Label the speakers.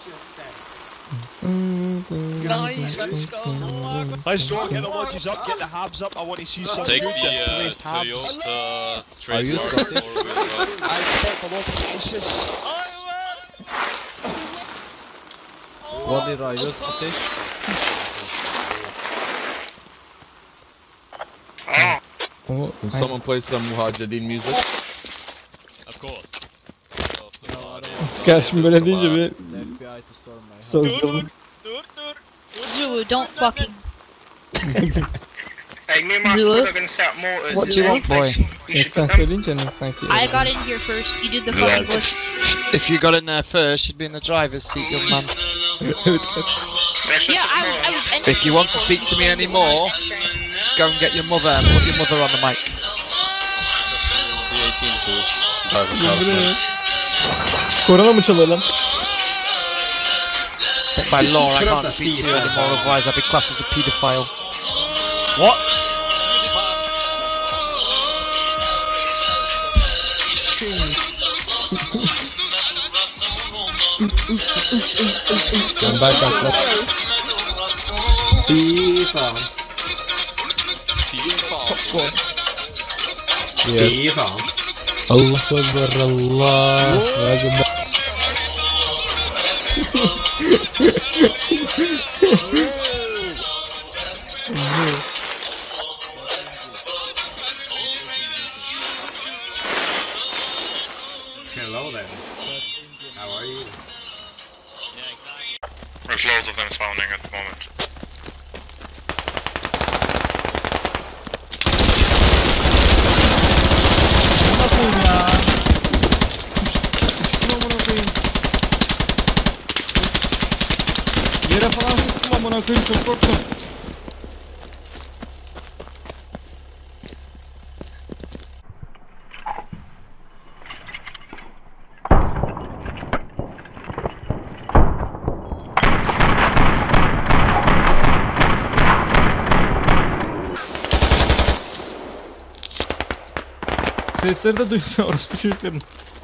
Speaker 1: Nice, let's go. Let's go, get the lodges up, get the habs up. I want to see some
Speaker 2: Take
Speaker 1: good
Speaker 2: the
Speaker 1: placed habs.
Speaker 2: trade
Speaker 3: you Scottish?
Speaker 1: I expect a lot of aces.
Speaker 3: Squad leader, are you Scottish?
Speaker 4: Can someone play some Muhajidin music?
Speaker 2: Of course.
Speaker 5: Gel şimdi böyle deyince bir
Speaker 3: FBI to storm my house.
Speaker 5: sorgulalım.
Speaker 6: Zulu, don't fucking.
Speaker 7: Hey, me and my
Speaker 6: Zulu?
Speaker 7: squad are gonna set up mortars.
Speaker 5: What do you want, boy?
Speaker 7: You should
Speaker 5: Sen
Speaker 7: put them.
Speaker 5: söyleyince ne sanki?
Speaker 6: I got in here first. You did the fucking bush.
Speaker 8: If you got in there first, you'd be in the driver's seat, young man.
Speaker 5: Evet kaç.
Speaker 7: Yeah, should
Speaker 6: Yeah,
Speaker 7: put
Speaker 6: I was entering.
Speaker 8: If you want to speak to me anymore, go and get your mother and put your mother on the mic.
Speaker 5: Korona mı çalalım?
Speaker 8: But by law, I can't speak to you anymore, otherwise I'll be classed as a paedophile.
Speaker 2: What?
Speaker 5: Gönder kaçlar.
Speaker 9: FIFA.
Speaker 5: Yes.
Speaker 9: FIFA.
Speaker 5: Allah Ekber Allah. Ekber.
Speaker 9: Hello there. How are you?
Speaker 7: There's loads of them spawning at the moment.
Speaker 5: Amına koyayım ya. Sıçtım amına koyayım. Yere falan sıktım amına koyayım, çok korktum. Sesleri de duymuyor orospu çocukların.